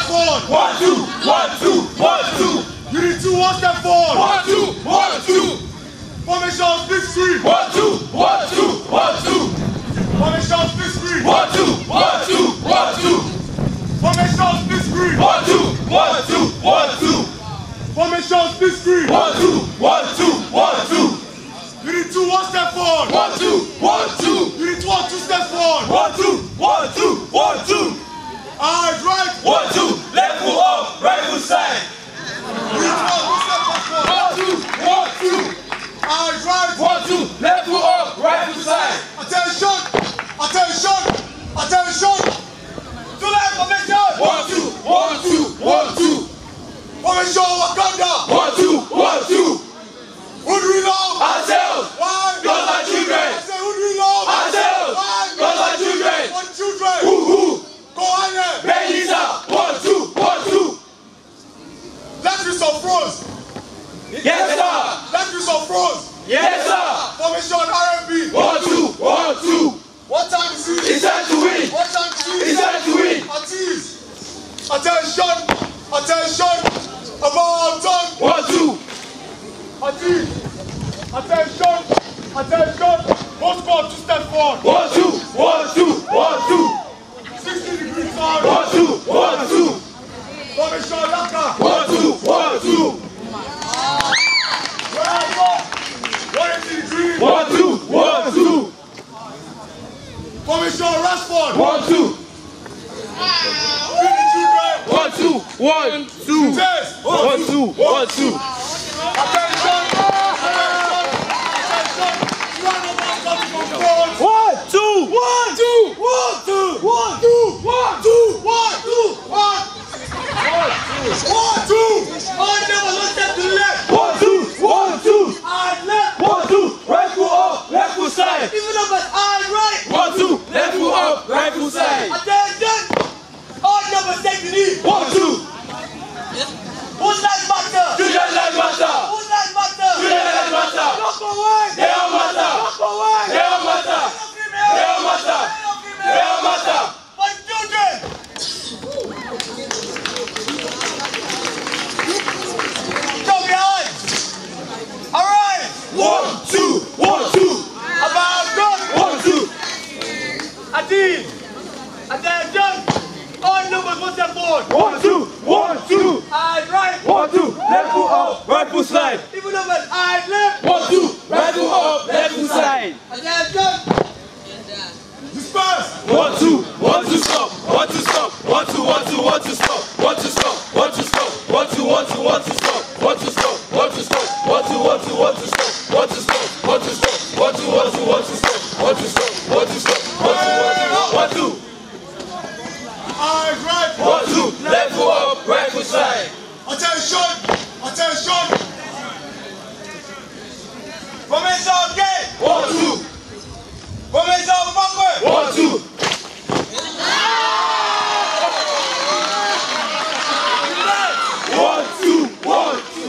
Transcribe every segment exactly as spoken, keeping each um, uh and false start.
forward. One, two, one, two, one, two. Unit two, one step forward. One, two, one, two. Formation split screen. One, two, one, two, one, two. Formation split screen. One, two, one, two, one, two. Formation split screen. One, two, one, two, one, two. Formation split screen. One, two, one, two, one, two. Unit two, one step forward. One, two, one, two. Unit one, two steps forward. One, two, one, two, one, two. Eyes right. One, two, left foot up, right foot side. Unit one, two steps forward. One, two, one, two. Eyes right. One, two, left foot up, right foot side. Attention. Attention. Attention. To the information. One, two, one, two, one, two. Formation Wakanda. One, two, one, two. Who do we love? Ourselves. Why? Because our children. I say, who do we love? Ourselves. Why? Because our children. What children? Who, who? Go on there. Belisa. One, two, one, two. Let's do some froze. Yes, sir. Let's do some froze. Yes, sir. Formation R and B. One, two, one, two. What time is it? It's time to win. What time is it? It's time to win. Atis. Attention. Attention. About time. One, two. Atis. Attention. Attention. Most score two steps forward. One, two, one, two, one, two. sixty degrees forward. One, two, one, two. Formation Laka. One, two, one, two. Where I go? one eighty degrees. One, two, one, two. Formation Rashford. One, two. Feed the children. One, two, one, two. Test. One, two, one, two. Attention. Attention. Attention. You are not coming from front. One, two, one, two, One, two, one, two, one, two, one, two, one. One, two. I never looked at the left. one, two, one, two. I left. One, two, right foot up, left foot side. Even up at I right. One, two, left foot up, right foot side. Attention. I never take the knee. One, two. Whose life matter? Children life matter. Whose life matter? Children life matter. Look away. They all matter. Look away. They all matter. They all matter. They all matter. My children. Show behind. All right. One, two, one, two. About done. One, two. Atis. Attention. All numbers one step forward. One, two, one, two. Eyes right. One, two, left foot up, right foot slide. Even up at eyes left. One, two, right foot up, left foot slide. Attention. Disperse. One, two, one, two, stop. One, two, stop. One, two, one, two, one, two, stop. One, two, stop. One, two, stop. One, two, one, two, one, two, stop. One, two, stop. One, two, stop. One, two, one, two, one, two, stop. One, two, stop. One, two, stop. One, two, one, two, one, two, stop. One, two, stop. One, two, stop. One, two, one, two, one, two. Eyes right. One, two, left foot up, right foot side. Attention. Attention. Formation gate. One, two. Formation backward. One, two. One, two, one, two.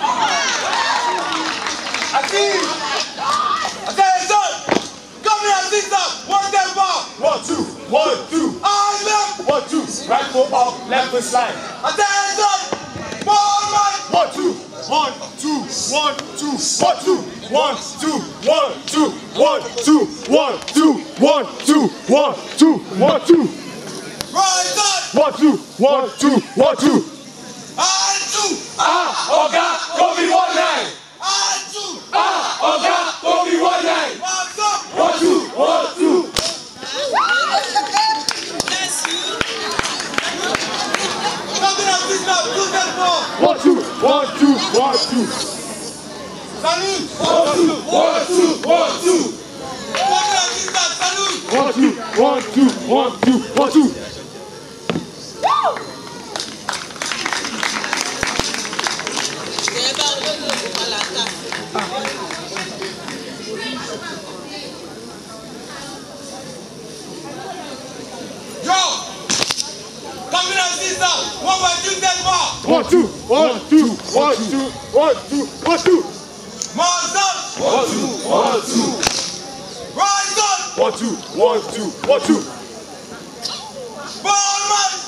Atis. Attention. Come here, sister. One step back. One, two, one, two. Eyes left. One, two, right foot up, left foot slide. Attention. Ball man. One, two, one, two, one, two, one, two, one, two, one, two, one, two, one, two, one, two, one, two, one, two, Right side. one, two, one, two, one, two. And two. Ah, Oga, COVID one nine. And two. Ah, Oga, COVID one nine. Marks up. One, two, one, two. Coming up, sister. Two step forward. One, two, one, two, one, two. Salute. One, two, one, two, one, two. Coming up, sister. Salute. One, two, one, two, one, two, one, two. Yo. Coming up, sister. One by two step back. One, two, one, two, one, two, one, two, one, two. Marks up. One, two, one, two. Rise up. One, two, one, two, one, two. Ball man.